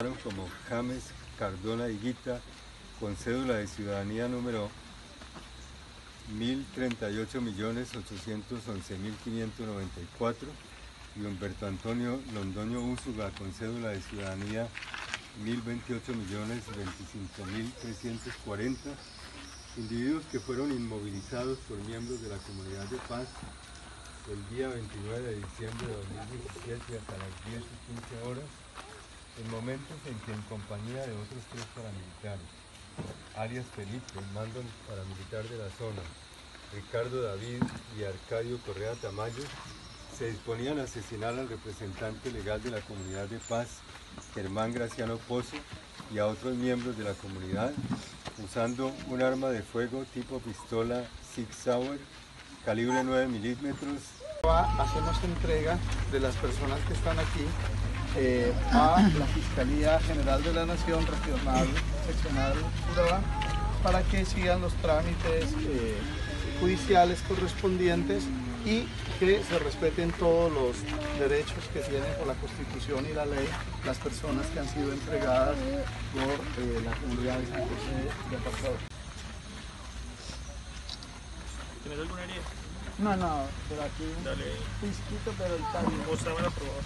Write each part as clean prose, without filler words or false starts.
como James Cardona Higuita, con cédula de ciudadanía número 1038.811.594, y Humberto Antonio Londoño Úsuga, con cédula de ciudadanía 1028.025.340, individuos que fueron inmovilizados por miembros de la Comunidad de Paz el día 29 de diciembre de 2017 hasta las 10:15 horas, en momentos en que en compañía de otros 3 paramilitares, alias Felipe, mando paramilitar de la zona, Ricardo David y Arcadio Correa Tamayo, se disponían a asesinar al representante legal de la Comunidad de Paz, Germán Graciano Pozo, y a otros miembros de la comunidad, usando un arma de fuego tipo pistola Sig Sauer, calibre 9 milímetros. Hacemos entrega de las personas que están aquí a la Fiscalía General de la Nación Regional Seccional Urabá para que sigan los trámites judiciales correspondientes y que se respeten todos los derechos que tienen por la Constitución y la ley las personas que han sido entregadas por la comunidad de San José de Apartado. ¿Tienes alguna herida? No, pero aquí Dale. un pisquito, pero está bien. Móstramela, por favor.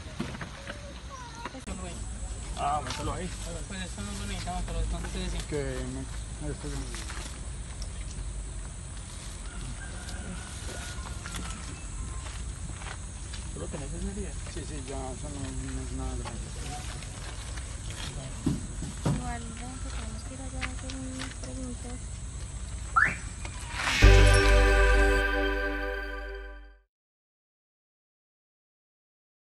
Ah, mételo ahí. Pues esto no lo necesitamos, pero entonces te decía. ¿Tú lo tenés esa herida? Sí, ya, eso no es nada grave. Igual, tenemos que ir allá a hacer unas preguntas.